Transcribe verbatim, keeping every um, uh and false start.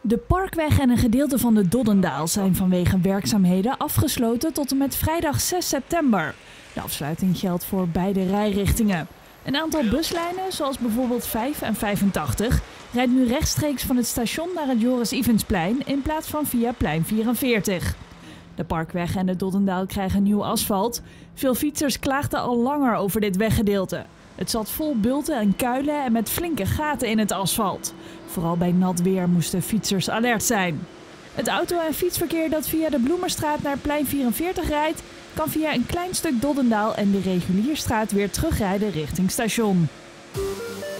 De Parkweg en een gedeelte van de Doddendaal zijn vanwege werkzaamheden afgesloten tot en met vrijdag zes september. De afsluiting geldt voor beide rijrichtingen. Een aantal buslijnen, zoals bijvoorbeeld vijf en vijfentachtig, rijdt nu rechtstreeks van het station naar het Joris Ivensplein in plaats van via plein vierenveertig. De Parkweg en de Doddendaal krijgen nieuw asfalt. Veel fietsers klaagden al langer over dit weggedeelte. Het zat vol bulten en kuilen en met flinke gaten in het asfalt. Vooral bij nat weer moesten fietsers alert zijn. Het auto- en fietsverkeer dat via de Bloemerstraat naar plein vierenveertig rijdt, kan via een klein stuk Doddendaal en de Regulierstraat weer terugrijden richting station.